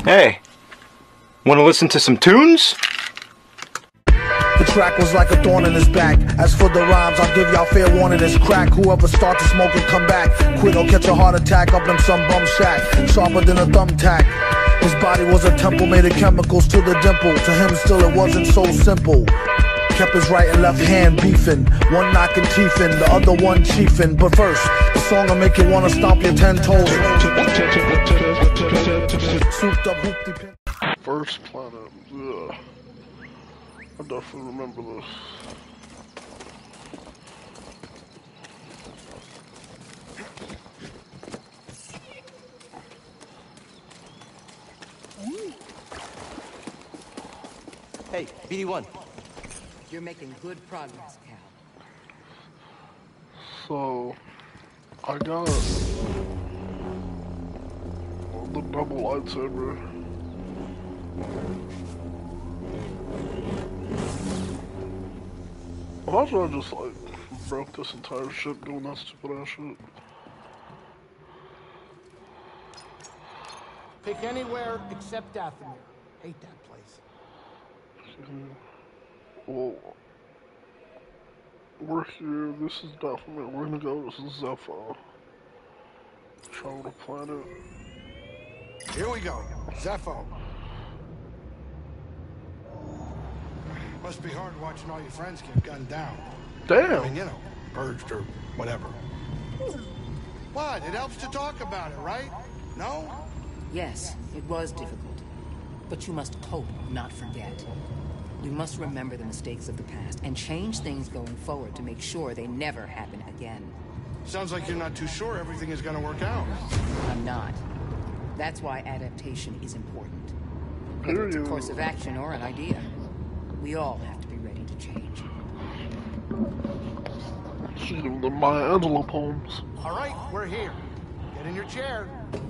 Hey, wanna listen to some tunes? The track was like a thorn in his back. As for the rhymes, I'll give y'all fair warning, it's crack. Whoever start to smoke and come back, quit or catch a heart attack up in some bum shack, sharper than a thumbtack. His body was a temple made of chemicals to the dimple. To him still it wasn't so simple. Kept his right and left hand beefing, one knocking teeth in, the other one chiefing. But first, the song'll make you wanna stomp your 10 toes. Souped up hoopty pin. First planet, yeah. I definitely remember this. Hey, BD1. You're making good progress, Cal. So, I got the double lightsaber. Imagine I just like broke this entire ship doing that stupid ass shit. Pick anywhere except Dathomir. Hate that place. Well, we're here. This is Dathomir. We're gonna go to Zeffo. Travel the planet. Here we go. Zeffo. Must be hard watching all your friends get gunned down. Damn. I mean, you know, purged or whatever. What? It helps to talk about it, right? No? Yes, it was difficult. But you must cope, not forget. You must remember the mistakes of the past and change things going forward to make sure they never happen again. Sounds like you're not too sure everything is gonna work out. I'm not. That's why adaptation is important. Whether it's a course of action or an idea. We all have to be ready to change. See the Maya Angelou poems. All right, we're here. Get in your chair.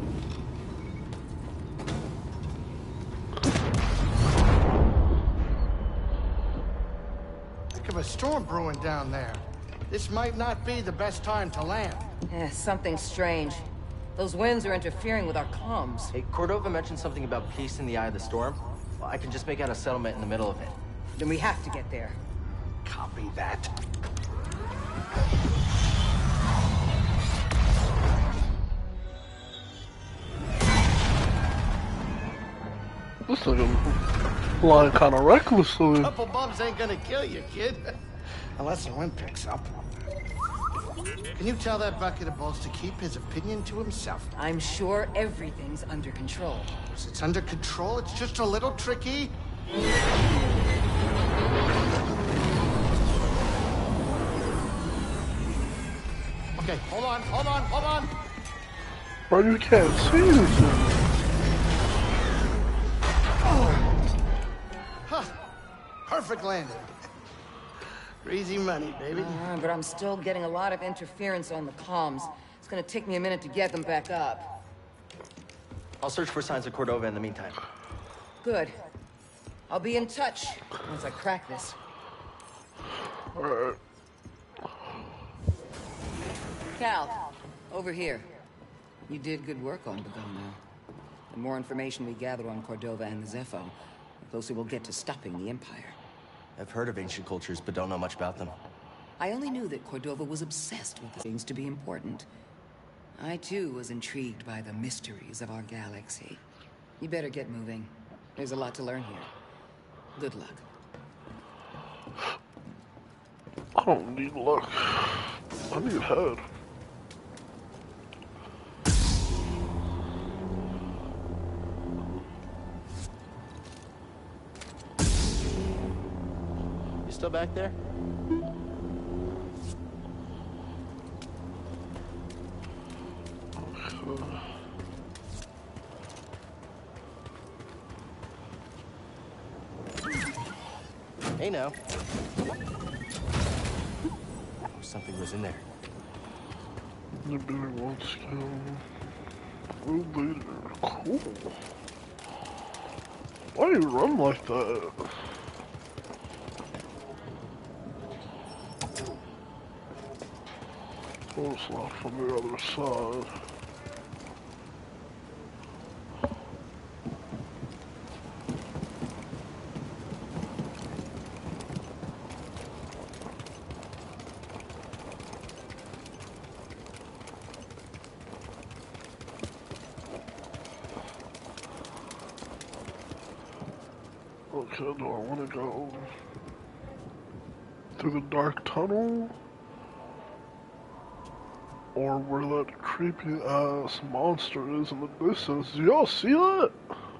Think of a storm brewing down there. This might not be the best time to land. Something strange. Those winds are interfering with our comms. Hey, Cordova mentioned something about peace in the eye of the storm. Well, I can just make out a settlement in the middle of it. Then we have to get there. Copy that. This nigga flying kind of recklessly. Couple bumps ain't gonna kill you, kid. Unless the wind picks up. Can you tell that bucket of balls to keep his opinion to himself? I'm sure everything's under control. It's under control, it's just a little tricky. Okay, hold on. Bro, you can't see anything. Huh. Perfect landing. Easy money, baby. But I'm still getting a lot of interference on the comms. It's gonna take me a minute to get them back up. I'll search for signs of Cordova in the meantime. Good. I'll be in touch once I crack this. Alright. Cal, over here. You did good work on Padawan. The more information we gather on Cordova and the Zeffo, the closer we'll get to stopping the Empire. I've heard of ancient cultures, but don't know much about them. I only knew that Cordova was obsessed with things to be important. I, too, was intrigued by the mysteries of our galaxy. You better get moving. There's a lot to learn here. Good luck. I don't need luck. I need head. You still back there? Hey now. Something was in there. The beer wants skill. Road leader. Cool. Why do you run like that? Close lock from the other side. Okay, do I want to go through the dark tunnel? Or where that creepy ass monster is in the distance? Do y'all see that?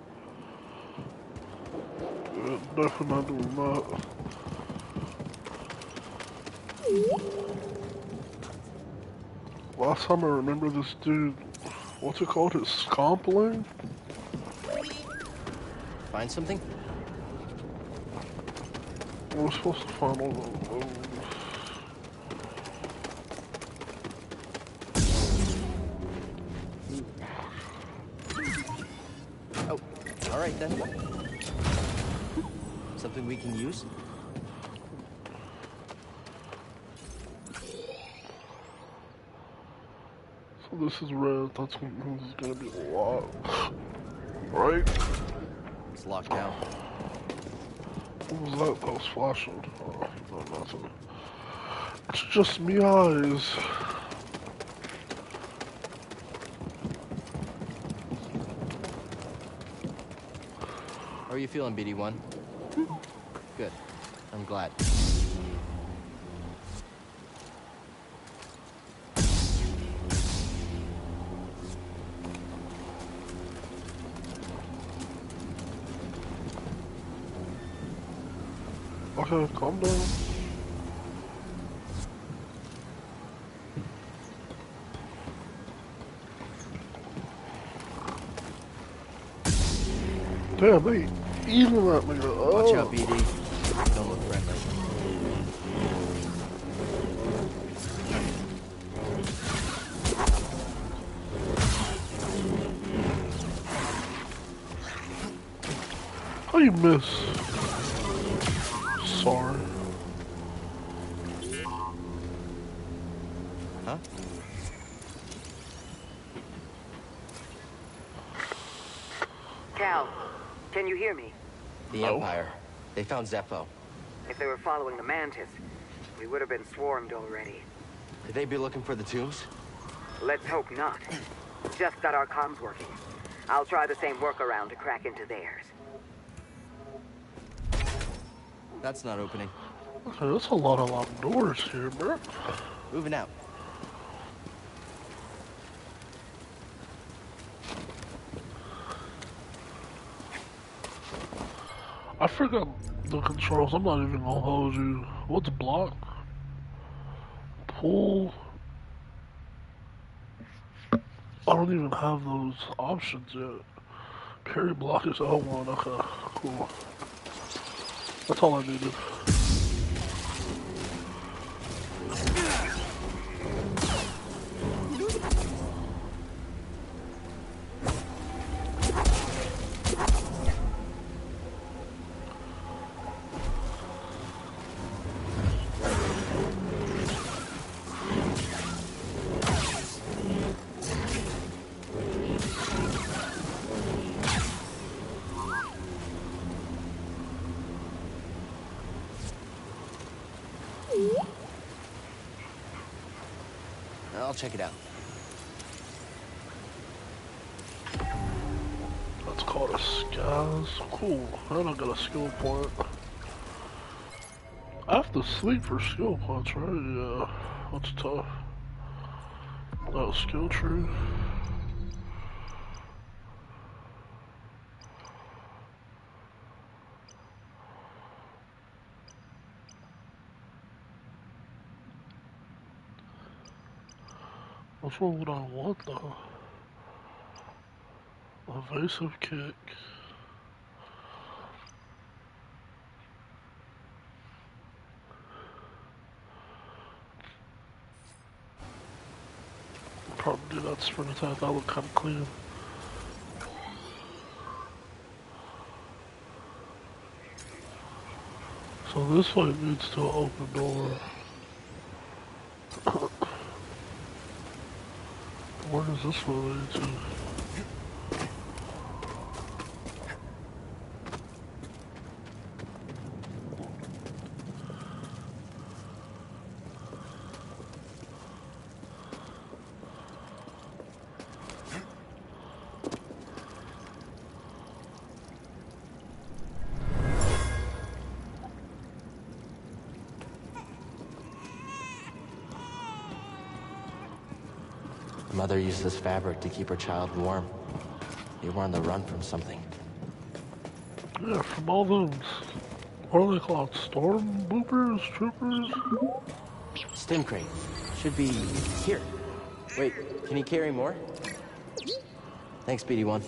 Yeah, definitely not doing that. Last time I remember this dude, what's it called? His scompling? Find something? We're supposed to find all those. Oh, alright then. Something we can use? So this is red, that's what means it's gonna be a lot. Right? It's locked down. What was that that was flashing? Oh, no, nothing. It's just me eyes. How are you feeling, BD1? Good. I'm glad. Okay, calm down. Damn, they eating that nigga. Oh. Watch out, BD. Don't look friendly. How you miss? Sorry. Huh? Cal, can you hear me? The Empire. They found Zeffo. If they were following the Mantis, we would have been swarmed already. Could they be looking for the tombs? Let's hope not. Just got our comms working. I'll try the same workaround to crack into theirs. That's not opening. Okay, that's a lot of locked doors here, bro. Moving out. I forgot the controls. I'm not even gonna hold you. What's block? Pull. I don't even have those options yet. Parry block is L1. Okay, cool. That's all I needed. I'll check it out. That's called a Skaz. Cool. And I got a skill point. I have to sleep for skill points, right? Yeah. That's tough. Oh, skill tree. Which one would I want though? Evasive kick. Probably do that sprint attack, that look kinda clean. So this way leads to an open door. Where does this one lead to? Mother used this fabric to keep her child warm. You were on the run from something. Yeah, from all those, what are they called? Storm boopers? Troopers? Stim crate. Should be here. Wait, can you carry more? Thanks, BD1.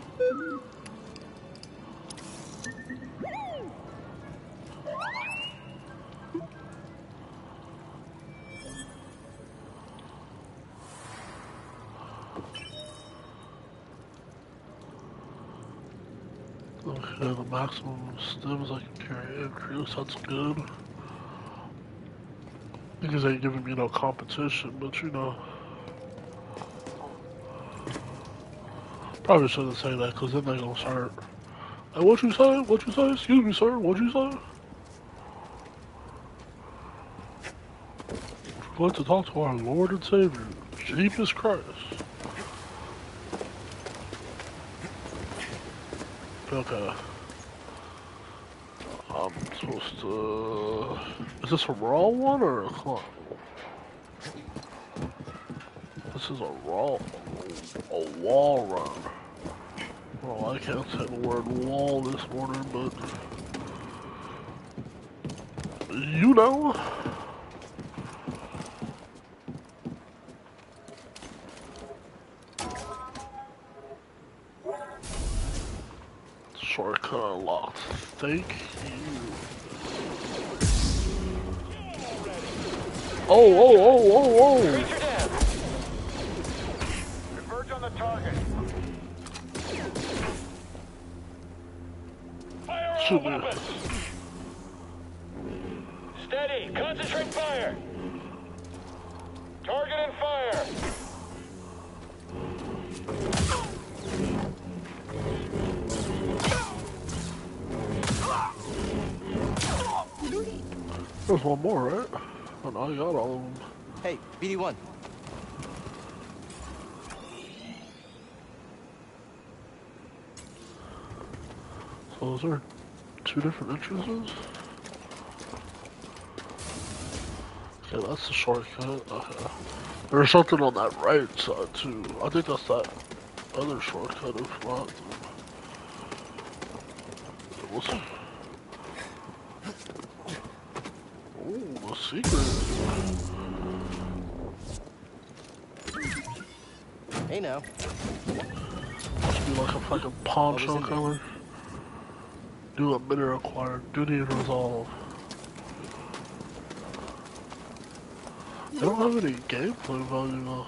Okay, the maximum stims I can carry increase, that's good. Because they ain't giving me no competition, but you know. Probably shouldn't say that, because then they gonna start. Hey, what you say? What you say? Excuse me, sir, what you say? We're going to talk to our Lord and Savior, Jesus Christ. Okay. I'm supposed to... Is this a raw one or a clone? This is a raw... a wall run. Well, I can't say the word wall this morning, but... You know? Shortcut unlocked. Thank you. Oh! Converge on the target. Fire all weapons. Steady. Concentrate fire. Target and fire. There's one more, right? Oh no, I got all of them. Hey, BD1. So is there two different entrances? Okay, that's the shortcut. Okay. There's something on that right side too. I think that's that other shortcut if not. What's it? Ooh, a secret. Hey now. Must be like a fucking poncho color. Do a minute required. Duty and resolve. They don't have any gameplay value though.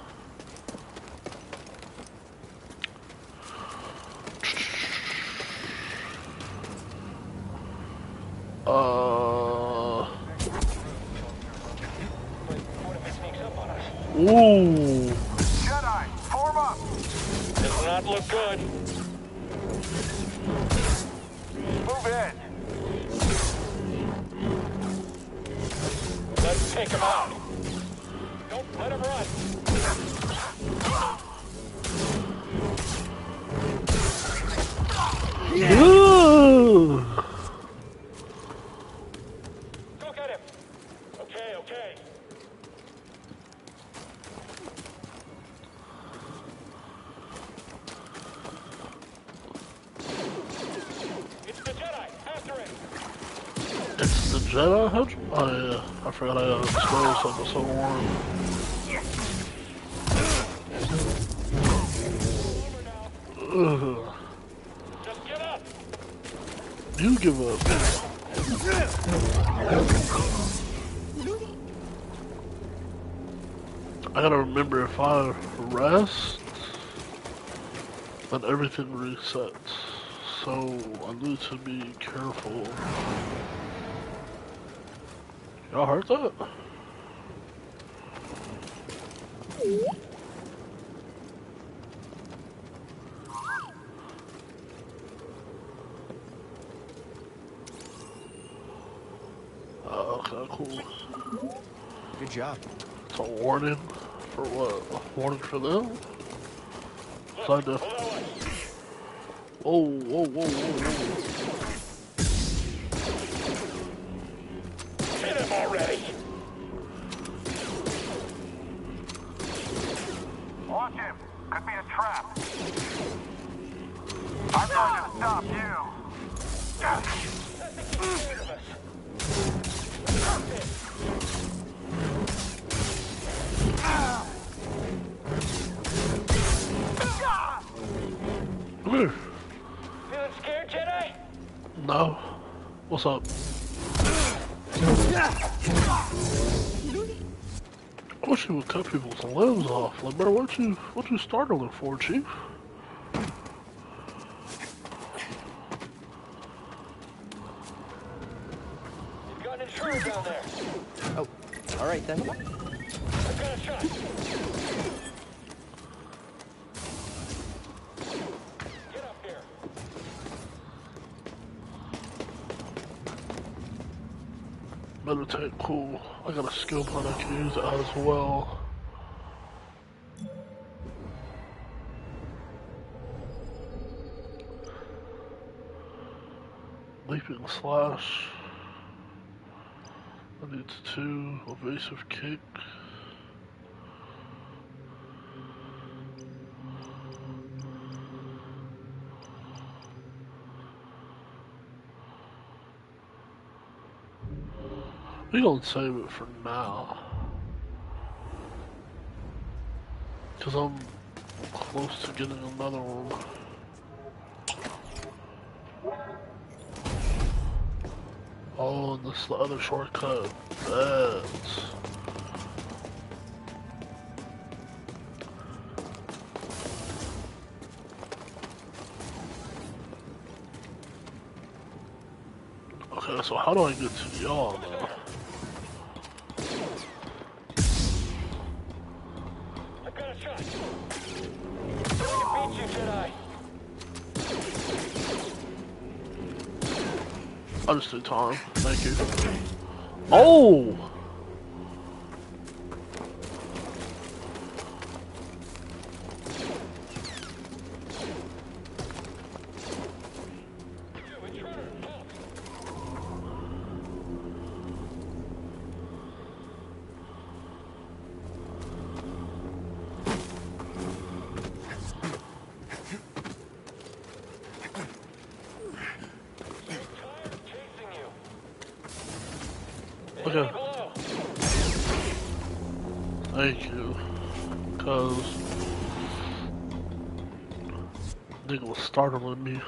Ooh. Jedi, form up. Does not look good. Move in. Let's take him out. Don't let him run. Ooh. Go get him. Okay. It's the Jedi. After him. It's the Jedi? Oh yeah, I forgot I got exposed something so warm. Ugh. Just get up. You give up. I gotta remember if I rest, then everything resets. So I need to be careful. Y'all heard that? Okay, cool. Good job. It's a warning for what? A warning for them? Side def. Whoa. Hit him already. Watch I'm not gonna stop you. Come here. Feeling scared, Jedi? No. What's up? I wish you would cut people's limbs off. Like, bro, what you startling for, Chief? You've got an intruder down there. Oh, all right then. I've got a shot. Get up here. Meditate, cool. I got a skill point I can use as well. Leaping slash. I need 2. Evasive kick. We gonna save it for now. Cause I'm close to getting another one. Oh, and this is the other shortcut. That's... Okay, so how do I get to y'all now? I've got a shot. So we can beat you, Jedi. I just need time. Thank you. Oh! Okay. Thank you. Cause nigga was startling me.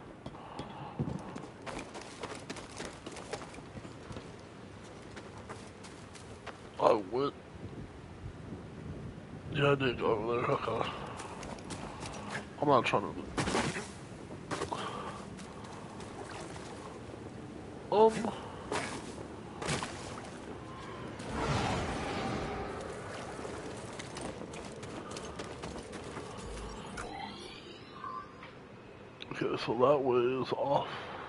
I went. Yeah, I did go over there. Okay. I'm not trying to. Okay, so that way is off.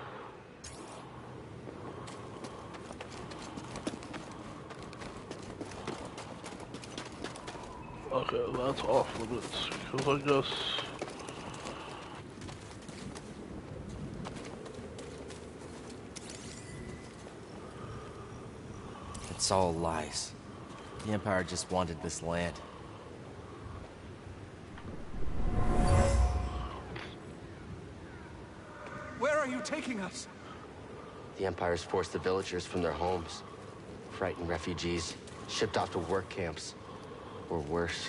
Okay, that's off limits, because I guess... It's all lies. The Empire just wanted this land. Where are you taking us? The Empire's forced the villagers from their homes. Frightened refugees, shipped off to work camps. Or worse.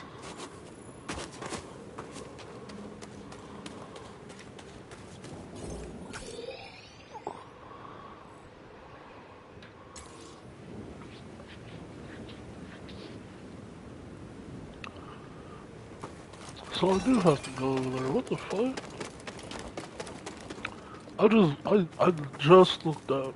So I do have to go over there. What the fuck? I just looked up.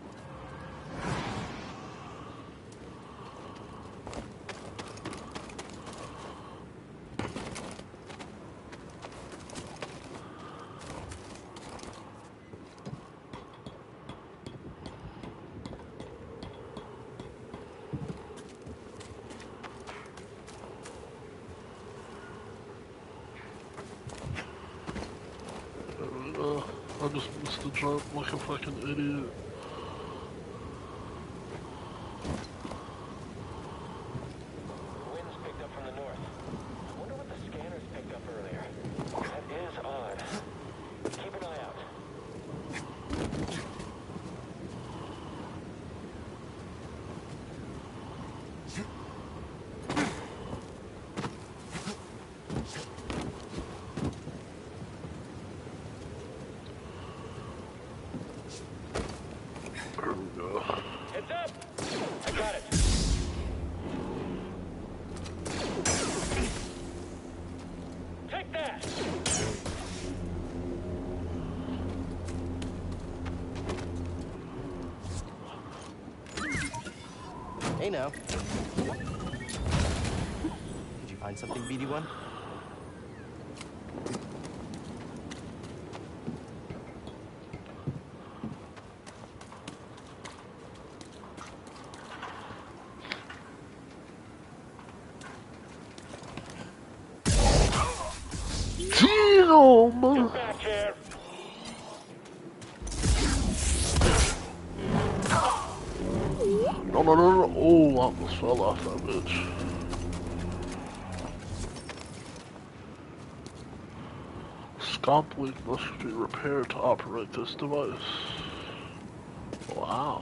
I just missed the jump like a fucking idiot. Winds picked up from the north. I wonder what the scanners picked up earlier. That is odd. Keep an eye out. Here we go. Heads up! I got it. Take that! Hey now. Did you find something, BD1? Damn! Get back here! No, no, no, no. Oh, I almost fell off that bitch. Scomp link must be repaired to operate this device. Wow.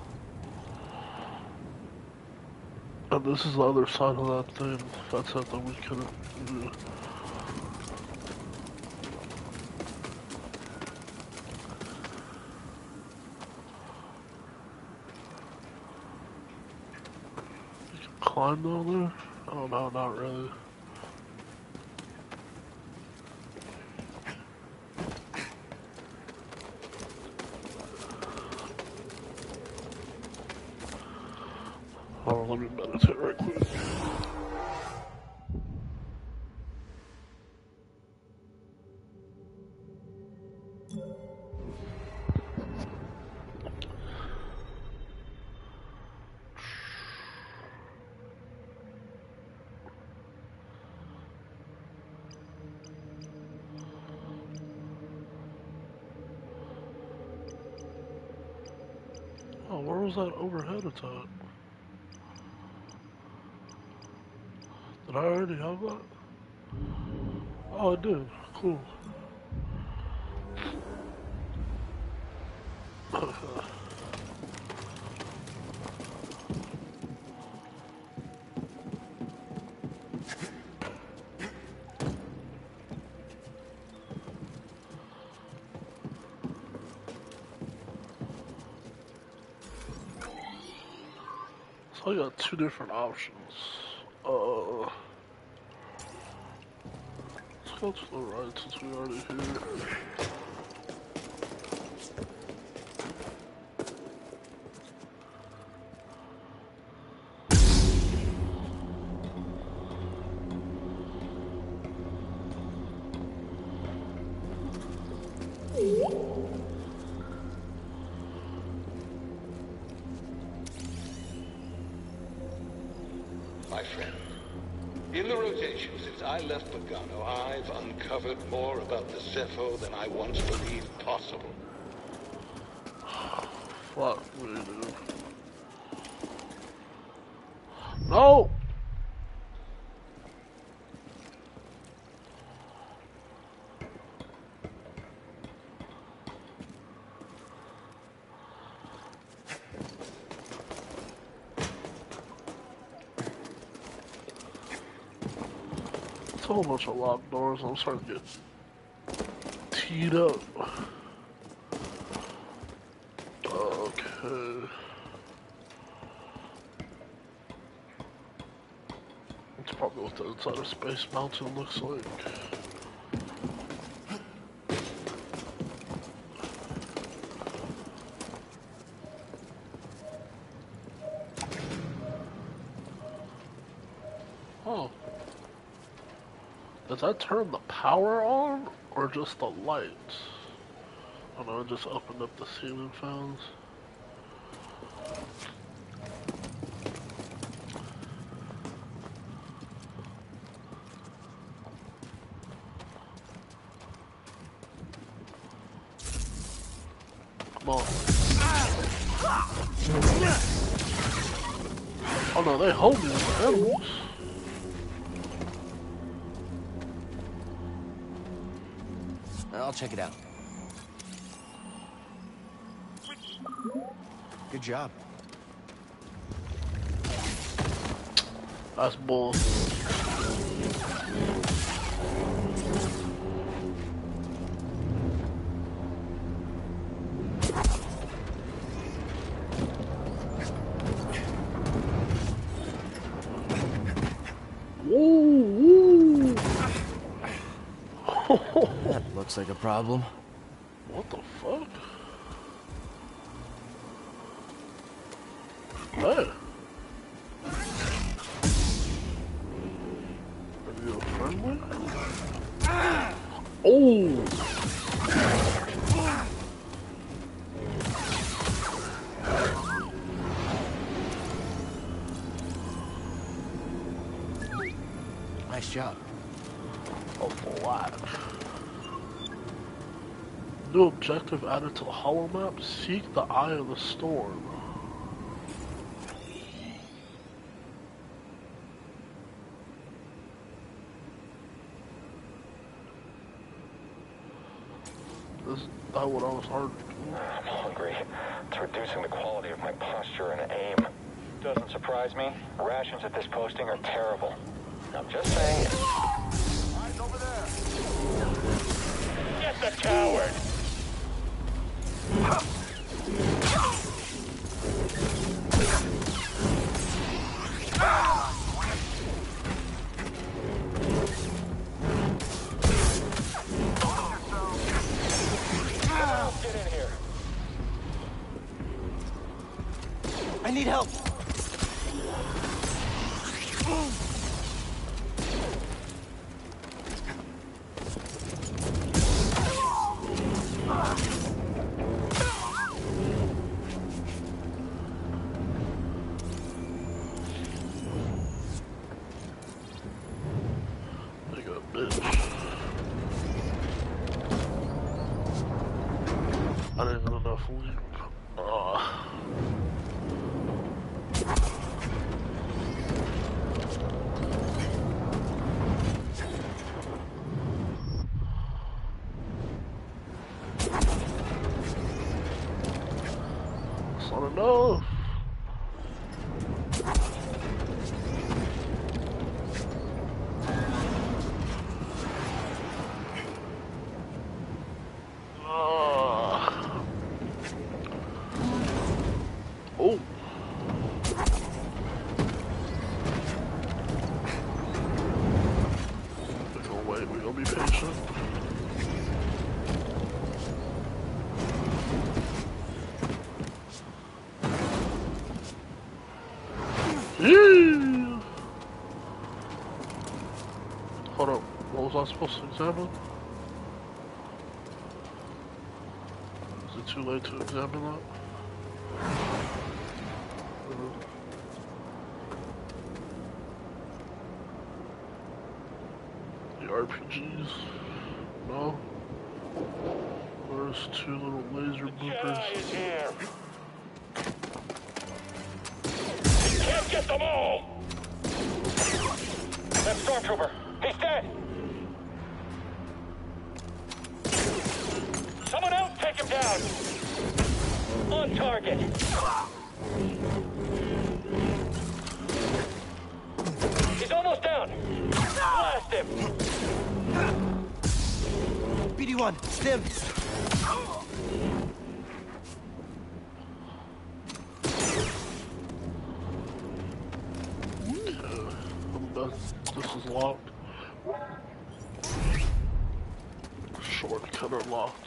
And this is the other side of that thing. That's something we couldn't do. Climb down there? Oh no, not really. Hold on, let me meditate right quick. Oh, where was that overhead attack? Did I already have that? Oh, I did. Cool. So I got two different options. Let's go to the right since we're already here. My friend, in the rotation since I left Pagano, I've uncovered more about the Zeffo than I once believed possible. Fuck me, dude. No! It's a whole bunch of locked doors. I'm starting to get teed up. Okay. That's probably what the inside of Space Mountain looks like. Oh. Does that turn the power on, or just the lights? I don't know, I just opened up the ceiling fans. Come on. Oh no, they hold me as animals. I'll check it out. Good job. That's bull. Looks like a problem. What the fuck? Hey. Are you friendly? Oh! Nice job. A black. New objective added to the holomap. Seek the Eye of the Storm. That one I was hard. I'm hungry. It's reducing the quality of my posture and aim. Doesn't surprise me. Rations at this posting are terrible. I'm just saying. Eyes over there. Get the coward! Get in here. I need help. I didn't have enough leap. That's not enough. Oh. We're gonna wait, we're gonna be patient. Yeah. Hold up, what was I supposed to examine? Is it too late to examine that? The RPGs? No? There's two little laser boopers. Jedi is here. You can't get them all. That stormtrooper, he's dead. Someone else take him down. On target. He's almost down. Blast him. BD1, stim. This is locked. Shortcut unlocked.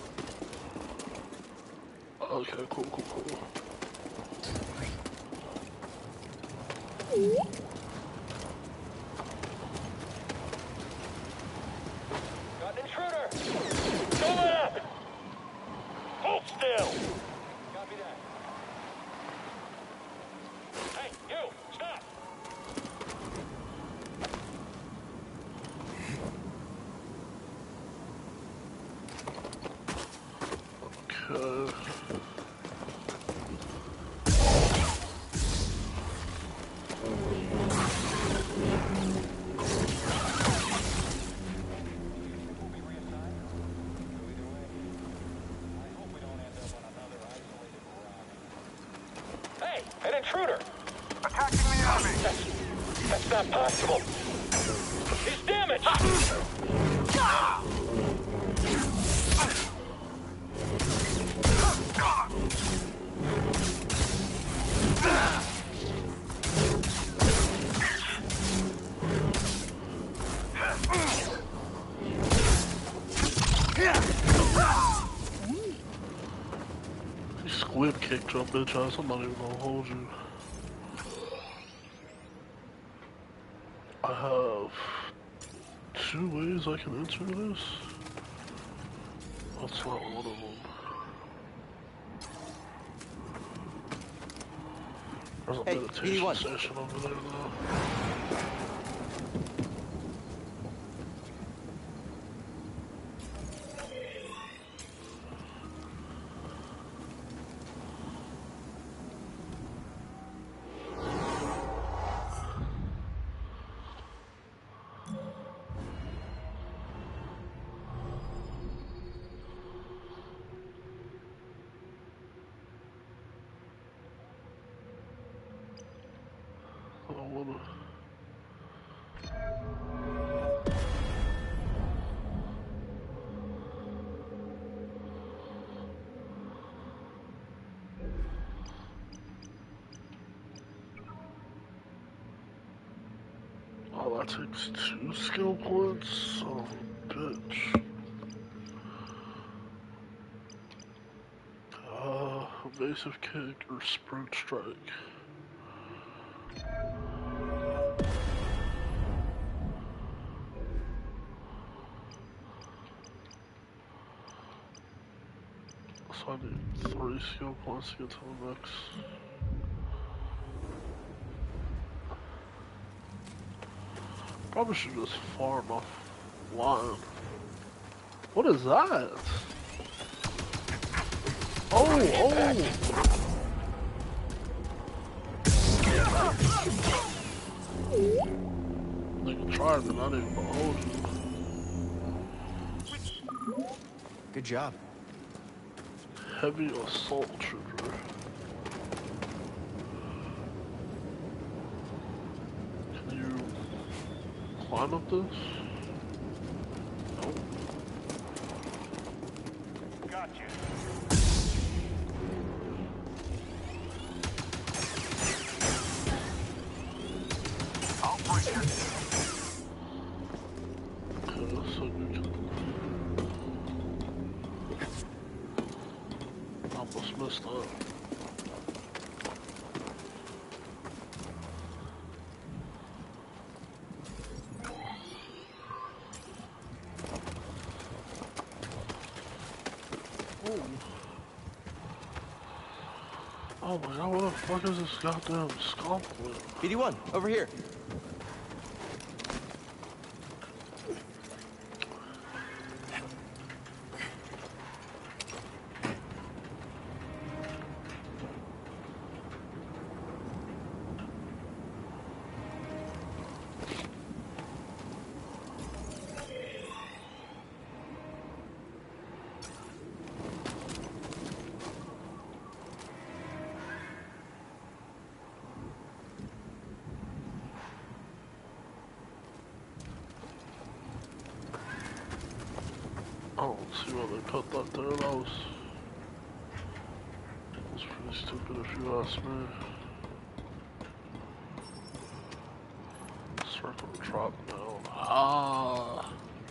Okay, cool. Got an intruder. Don't let up. Hold still. Copy that. Hey, you, stop. Okay. Hey, an intruder. Attacking the enemy. That's not possible. He's damaged. squid kicked your bitch ass. I'm not even gonna hold you. I have 2 ways I can enter this. That's not one of them. There's a meditation session over there though. Oh, that takes 2 skill points? Son of a bitch. Evasive kick or sprint strike. So I need 3 skill points to get to the next. Probably should just farm offline. What is that? Oh! They can try it, but not even behold you. Good job. Heavy assault trooper. Can you climb up this? Nope. Gotcha. I'll push you. Okay, so you can... Almost missed that. Oh my god, what the fuck is this goddamn scalp with? BD1, over here. I don't see why they put that there. That was pretty stupid if you ask me. Circle drop down. Ah.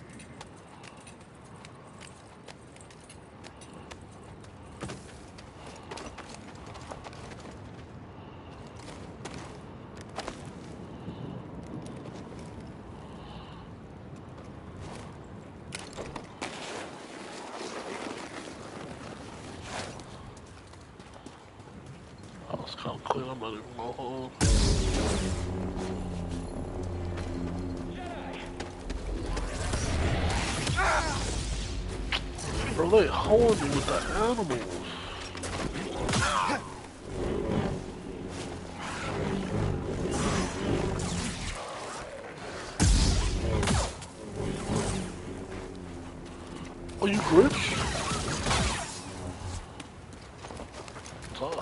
Kind of clean, I'm not even gonna hold. Bro, they hold me with the animals. Oh, you glitch? What's up?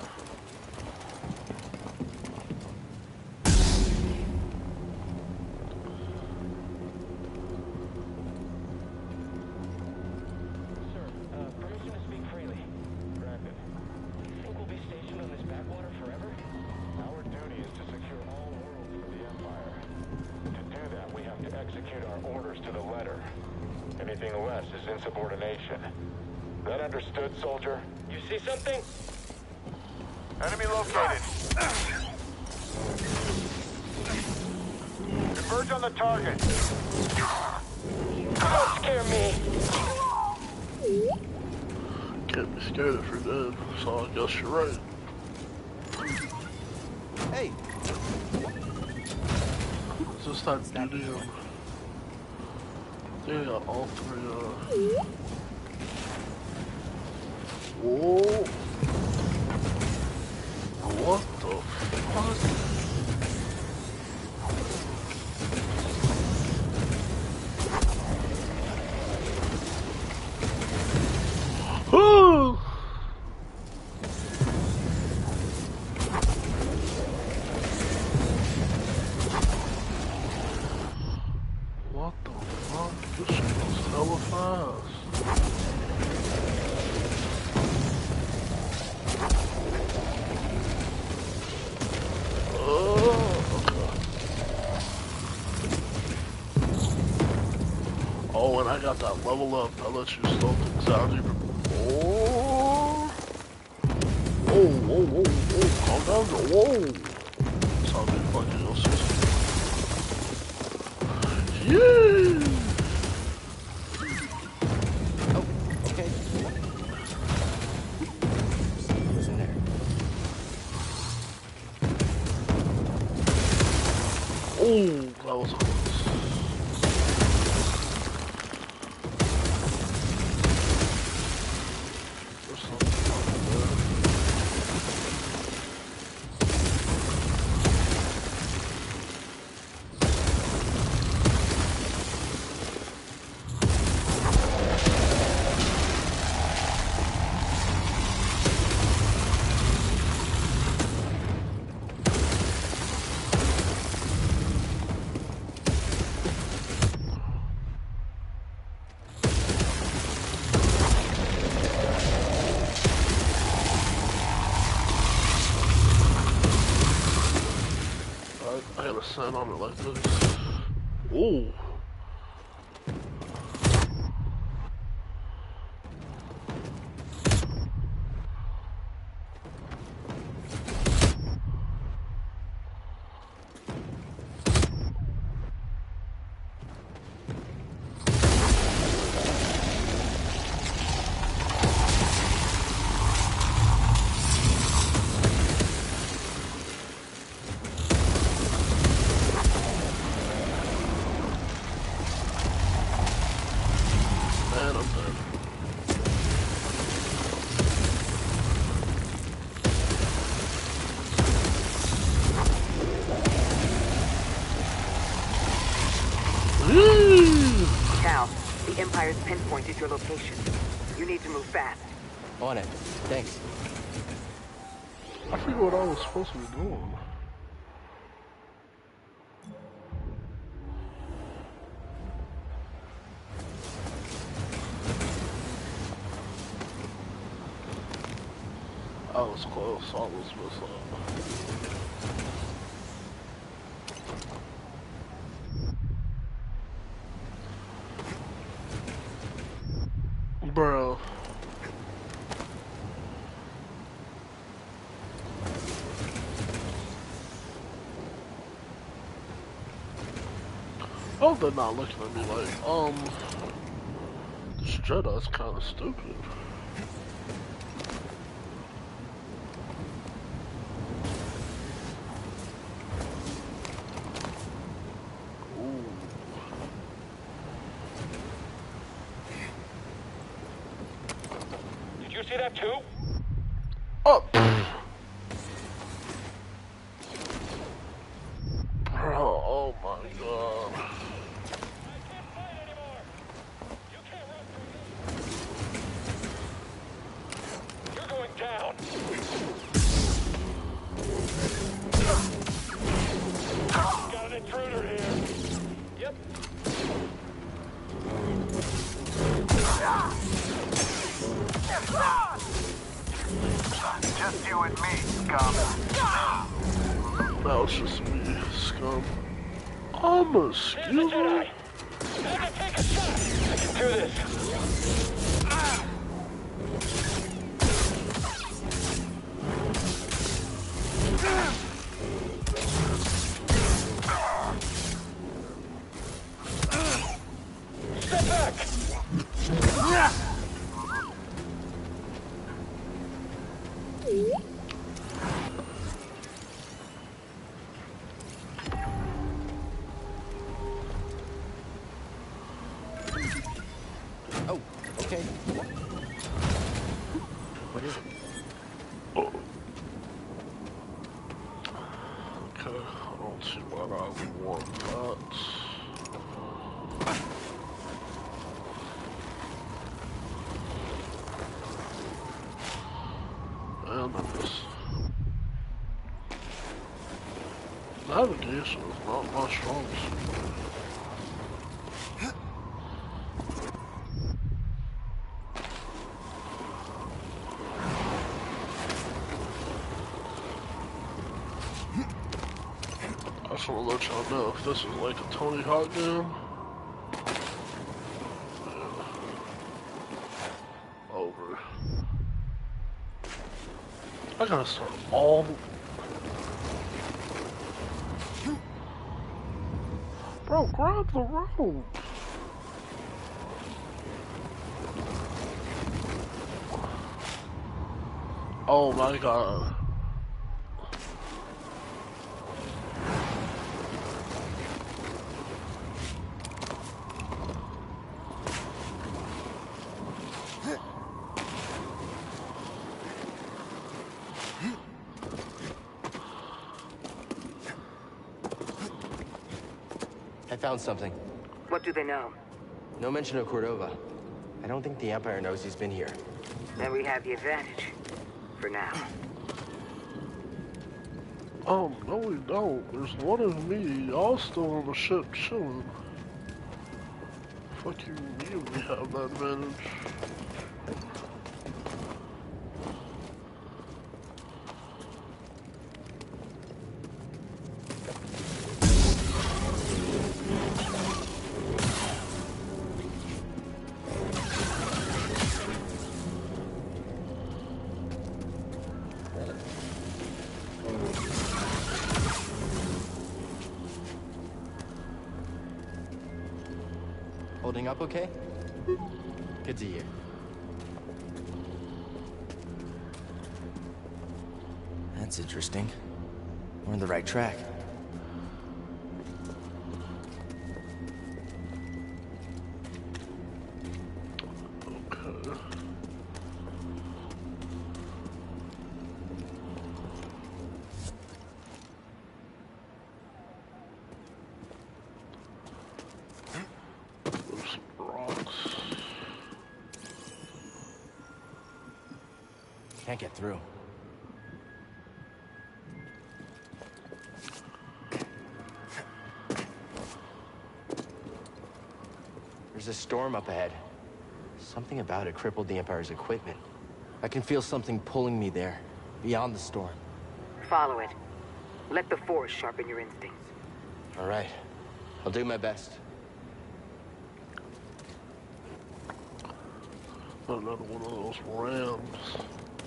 Anything less is insubordination. That understood, soldier? You see something? Enemy located. Converge on the target. Don't scare me. Can't be scared if you're dead, so I guess you're right. Hey. Is this that medium? They got all three, Whoa! What the fuck? Ooh! What the fuck? This shit was hella fast. Oh, and I got that level up. That lets you slow things down even more. Whoa, whoa, whoa, whoa. Calm down. Whoa. That's how they fucking go system. Yeah. Oh, okay. Who's in there? Oh, that was close. I gotta set on it like this. Ooh. Cal, the Empire's pinpointed your location. You need to move fast. On it. Thanks. I forget what I was supposed to be doing. I was close, I was messed up. Bro. Oh, they're not looking at me like, this Jedi's kinda stupid. Did you see that too? Oh, bro, oh my god. You're going down. Got an intruder here. Yep. Just you and me, scum. That was just me, scum. I'm a skewer. Jedi. Take a shot. I can do this. Oh, okay. What is it? Okay, I don't see why I would want that. And this. Navigation is not my strong suit. I just want to let y'all know if this is like a Tony Hawk game. Yeah. Over. I gotta start all. Bro, grab the rope. Oh my god. I found something. What do they know? No mention of Cordova. I don't think the Empire knows he's been here. Then we have the advantage. For now. No we don't. There's one of me. Y'all still on the ship chilling. Fuck you, we have that advantage. Holding up okay? Good to hear. That's interesting. We're on the right track. Okay. Can't get through. There's a storm up ahead. Something about it crippled the Empire's equipment. I can feel something pulling me there, beyond the storm. Follow it. Let the Force sharpen your instincts. All right. I'll do my best. Another one of those rams.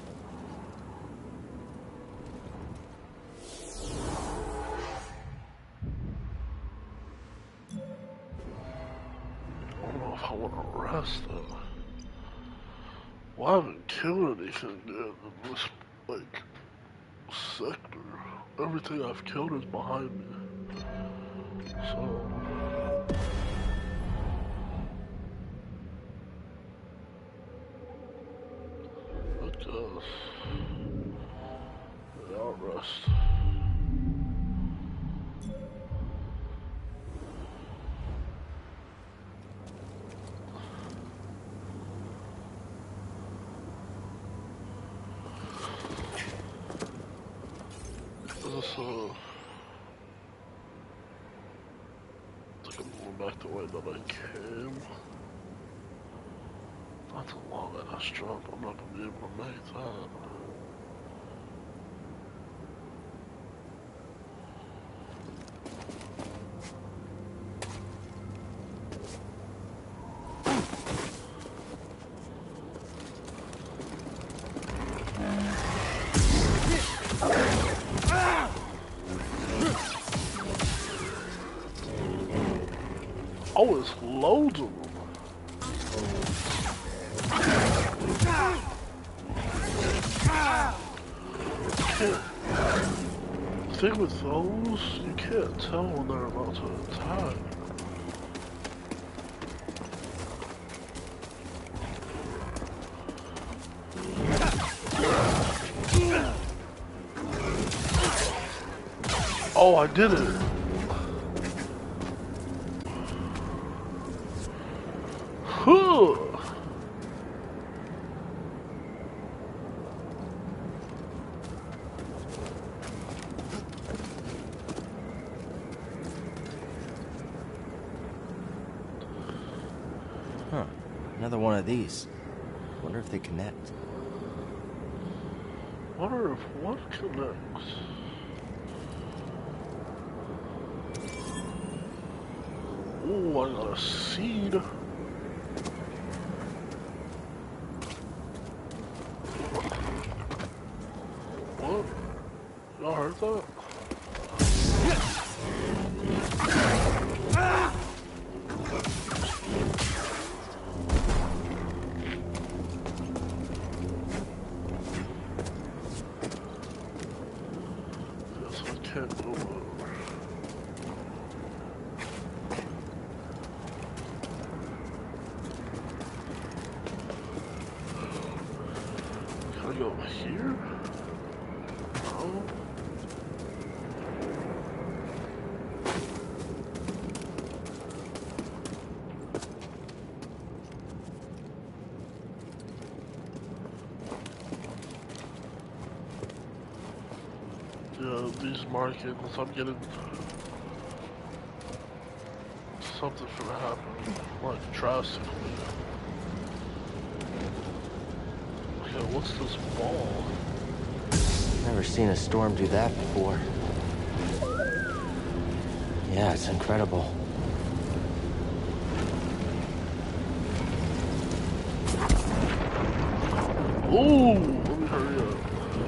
I don't know if I want to rest though. Well, I haven't killed anything yet in this, like, sector. Everything I've killed is behind me. So... yeah, I'll rest. I think I'm going back the way that I came. That's a long ass jump. I'm not gonna be able to make that. Oh, it's loads of them. can't. The thing with those, you can't tell when they're about to attack. Oh, I did it. Huh. Huh. Another one of these. Wonder if they connect. Wonder if what connects. Ooh, I got a seed. What? Y'all heard that? Guess I can't move over. Can I go here? No. Yeah, these markings, I'm getting something finna happen, like drastically. Okay, what's this ball? Never seen a storm do that before. Yeah, it's incredible. Ooh, let me hurry up.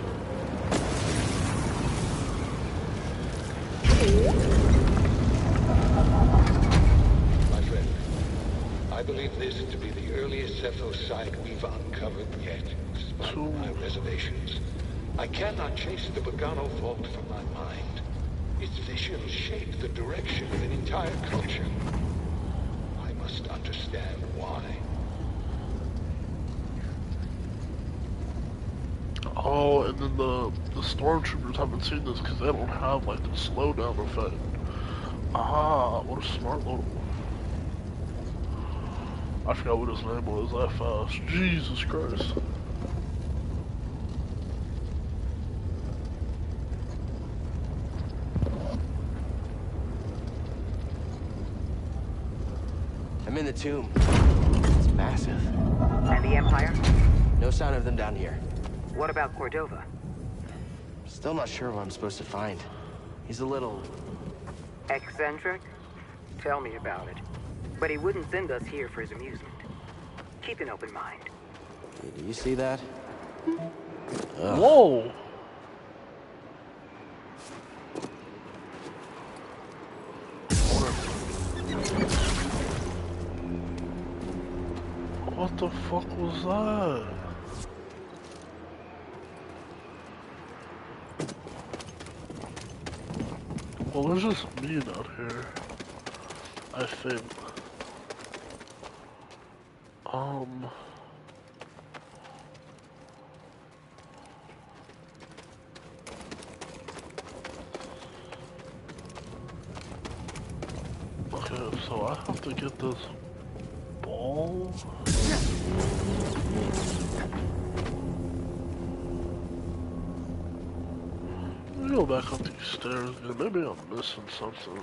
My friend, I believe this to be the earliest Zeffo site we've uncovered yet, despite my reservations. I cannot chase the Bogano vault from my mind. Its visions shape the direction of an entire culture. I must understand why. Oh, and then the stormtroopers haven't seen this because they don't have like the slowdown effect. Ah, what a smart little. I forgot what his name was that fast. Jesus Christ. I'm in the tomb. It's massive. And the Empire? No sign of them down here. What about Cordova? Still not sure what I'm supposed to find. He's a little... Eccentric? Tell me about it. But he wouldn't send us here for his amusement. Keep an open mind. Do you see that? Ugh. Whoa! What the fuck was that? Well, there's just me out here, I think. Okay, so I have to get this ball. Let me go back up these stairs again. Maybe I'm missing something.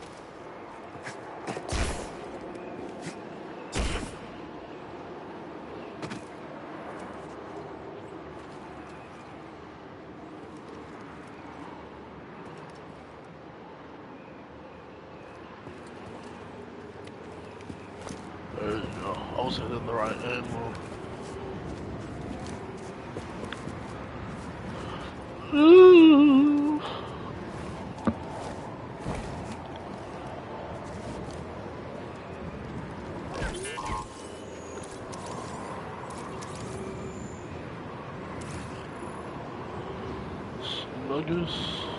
There you go. I was hitting the right angle. Ooh. I guess.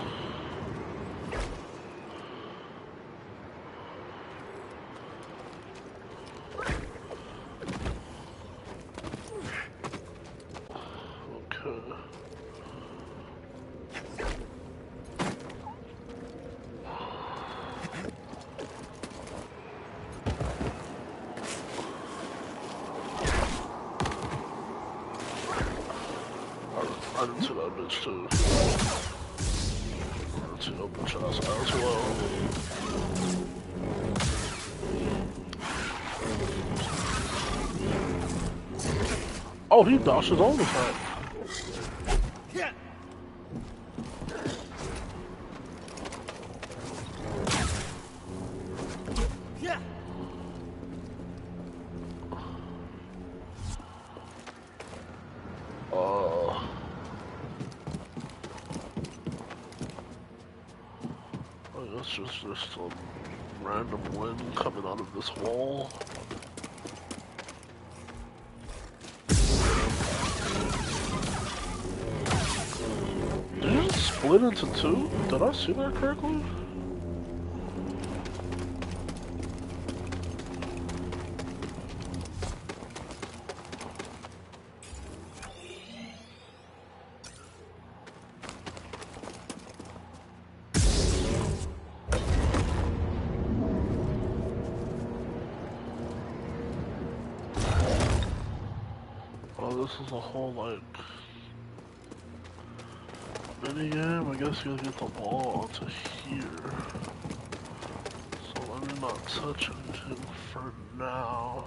I didn't see that bitch too. I didn't see that bitch ass as well. Oh, he dodged his own attack. Just a random wind coming out of this wall. Did it split into two? Did I see that correctly? This is a whole, like, mini game. I guess you gotta get the ball onto here. So let me not touch anything for now.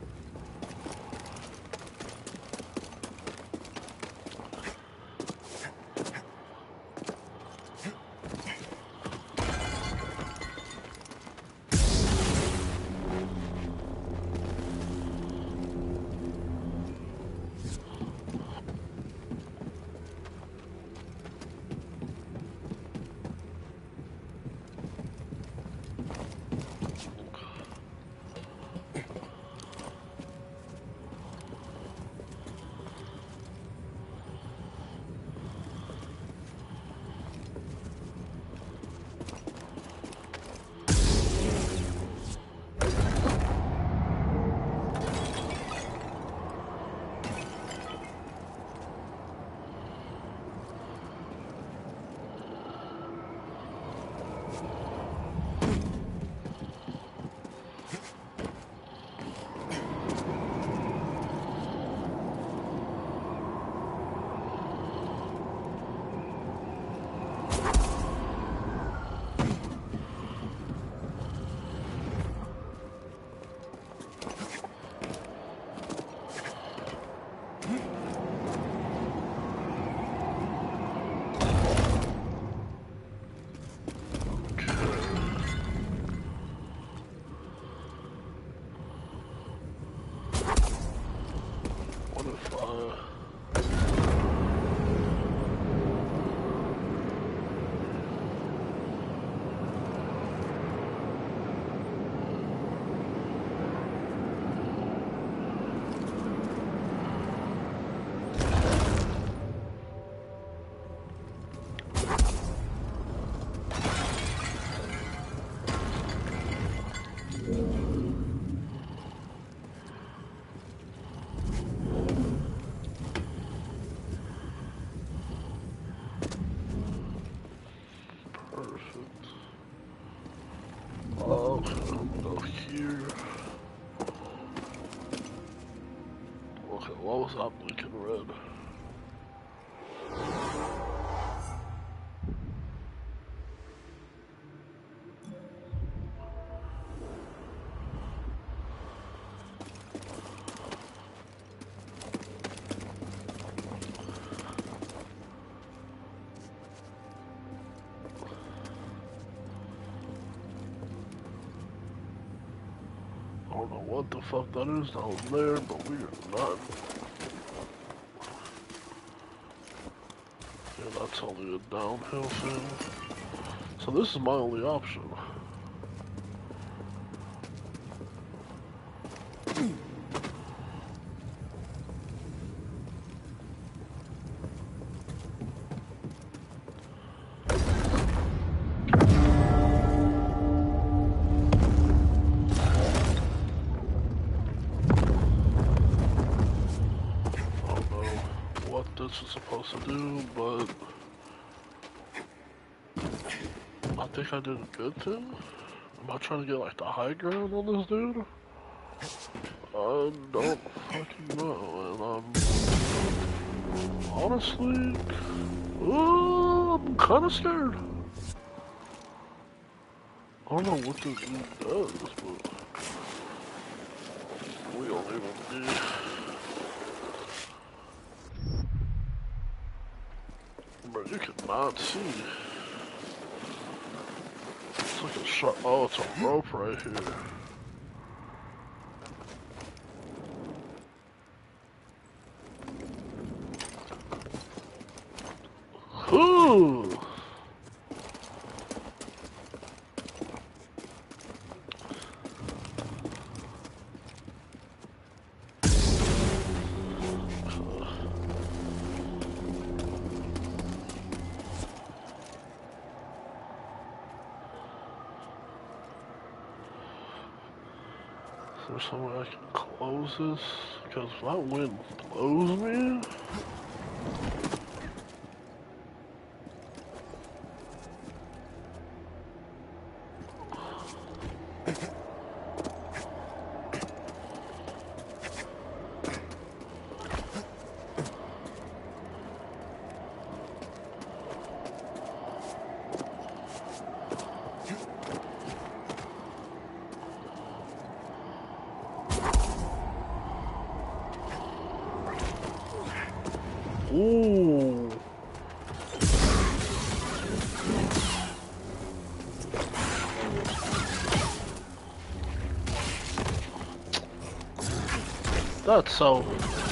Stop blinking red. I don't know what the fuck that is down there, but we are not. Yeah, that's only a downhill thing. So this is my only option. supposed to do, but I think I did a good thing. Am I trying to get like the high ground on this dude? I don't fucking know, and I'm honestly, I'm kind of scared. I don't know what this dude does, but we don't even need. Bro, you cannot see. It's like a shot. Oh, it's a rope right here. Ooh. Is there some way I can close this? Because if that wind blows me... Ooh. That's so...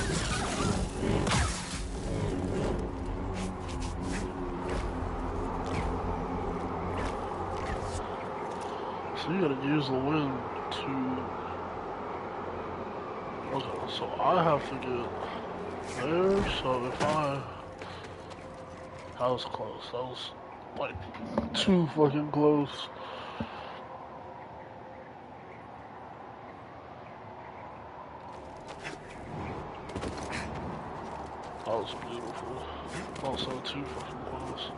So you gotta use the wind to... Okay, so I have to get there, so if I... That was close, that was like too fucking close. That was beautiful. Also too fucking close.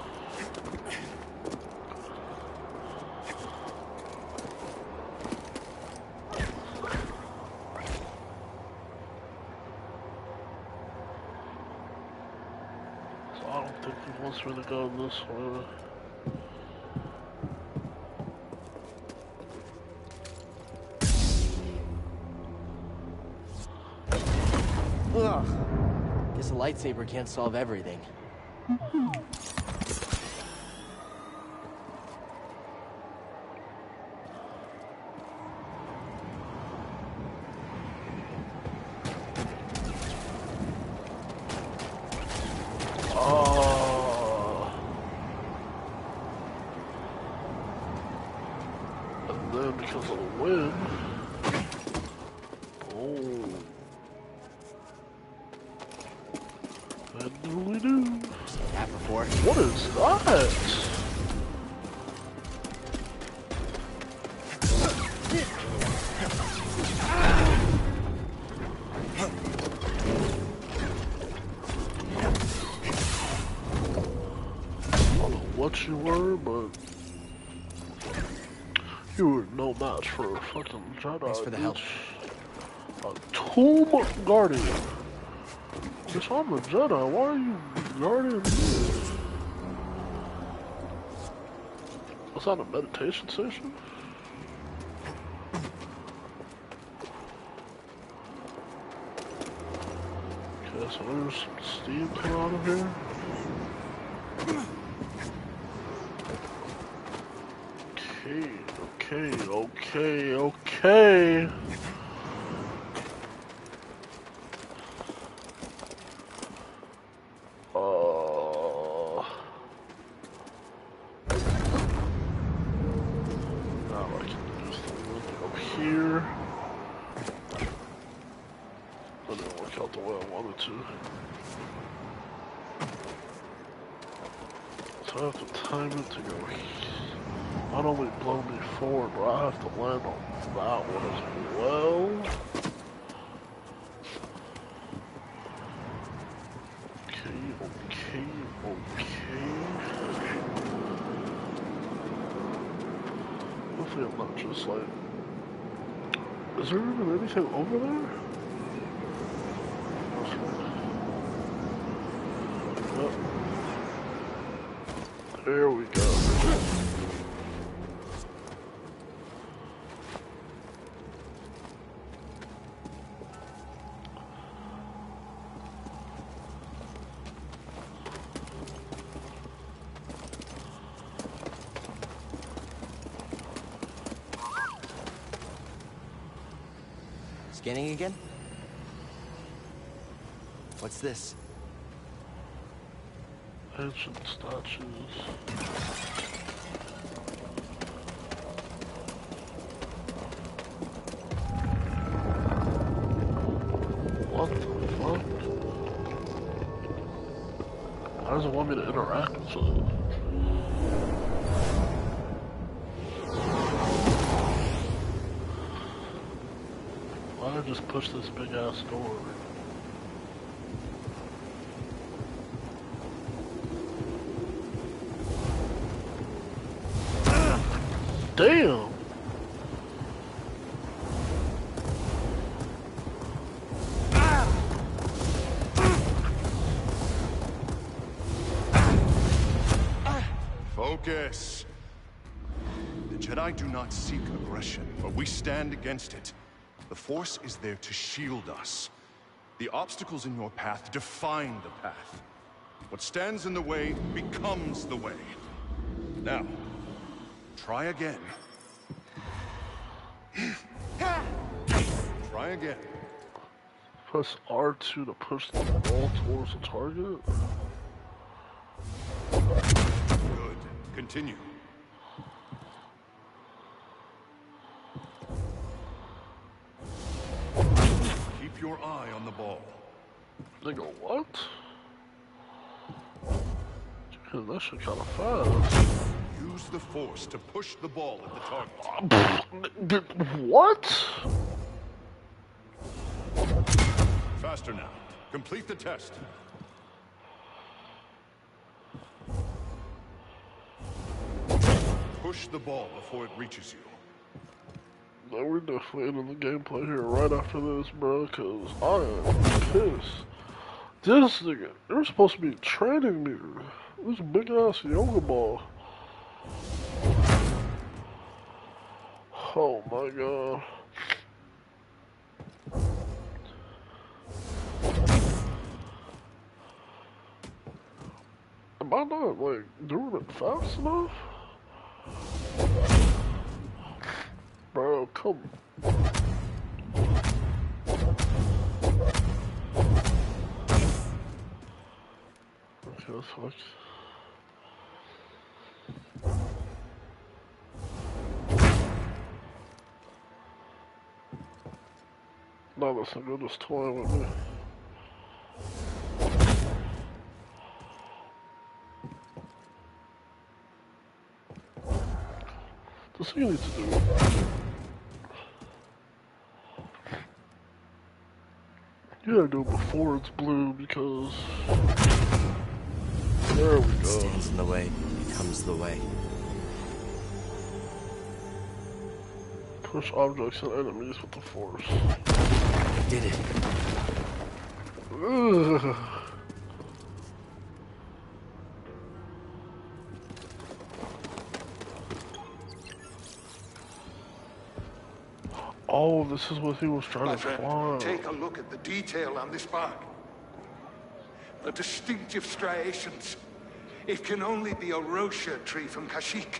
So I don't think he wants me to go this way. Ugh. Guess a lightsaber can't solve everything. And then because of the wind... What do we do? Seen that before. What is that? I don't know what you were, but you were no match for a fucking Jedi. Thanks for the help. A tomb guardian. Bitch, I'm a Jedi. Why are you guarding me? Was that a meditation session? Okay, so there's some steam coming out of here. Okay. Now I can use the window here. That didn't work out the way I wanted to. So I have to time it to go here. Not only blow me forward, but I have to land on that one as well. Okay, Okay. Hopefully I'm not just like... Is there even anything over there? Oh. There we go. Scanning again? What's this? Ancient statues. What the fuck? Why does it want me to interact with it? Why did I just push this big ass door? Damn! Focus! The Jedi do not seek aggression, but we stand against it. The Force is there to shield us. The obstacles in your path define the path. What stands in the way becomes the way. Now, try again. Try again. Press R2 to push the ball towards the target. Good. Continue. Keep your eye on the ball. Nigga, what? Dude, that shit kinda fast. Use the Force to push the ball at the target. What? Faster now. Complete the test. Push the ball before it reaches you. No, we're definitely ending the gameplay here right after this, bro, cause I am pissed. This nigga, they're supposed to be training me. This big ass yoga ball. Oh my god. Am I not, like, doing it fast enough? Bro, come. Okay, that's fucked. Now this nigga just toying with me. This thing needs to do. You gotta do it before it's blue because there we go. What stands in the way becomes the way. Push objects and enemies with the Force. Did it. Ugh. Oh, this is what he was trying to find. Take a look at the detail on this bark. The distinctive striations. It can only be a Rocia tree from Kashyyyk.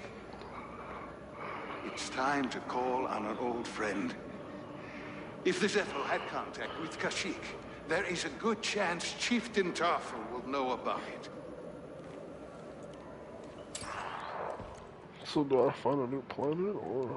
It's time to call on an old friend. If the Zeffo had contact with Kashyyyk, there is a good chance Chieftain Tarful will know about it. So do I find a new planet, or...?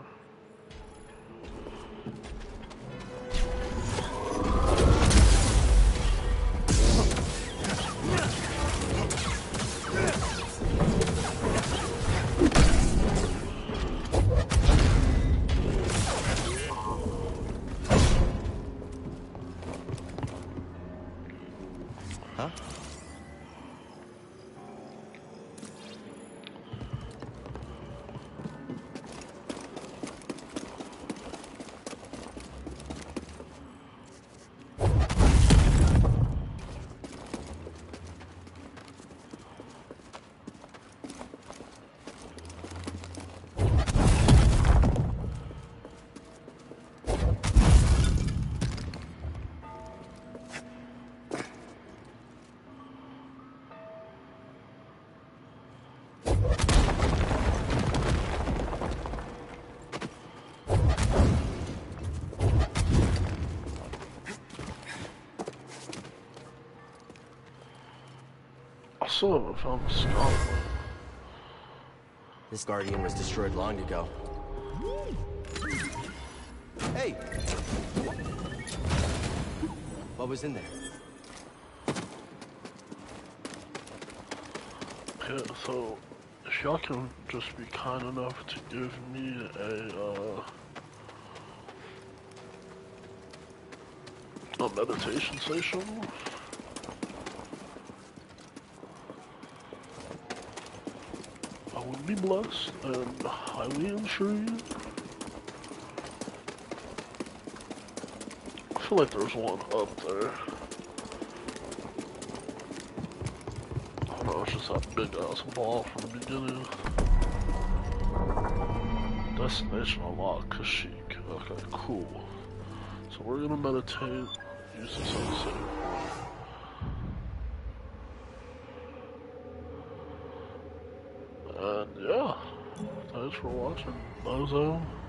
still haven't found the scout. This Guardian was destroyed long ago. Hey! What was in there? Okay, so if y'all can just be kind enough to give me a meditation station. I would be blessed and highly intrigued. I feel like there's one up there. Oh no, it's just that big ass ball from the beginning. Destination unlocked, Kashyyyk. Okay, cool. So we're gonna meditate, use this as a save point. And yeah, thanks for watching. Bozo.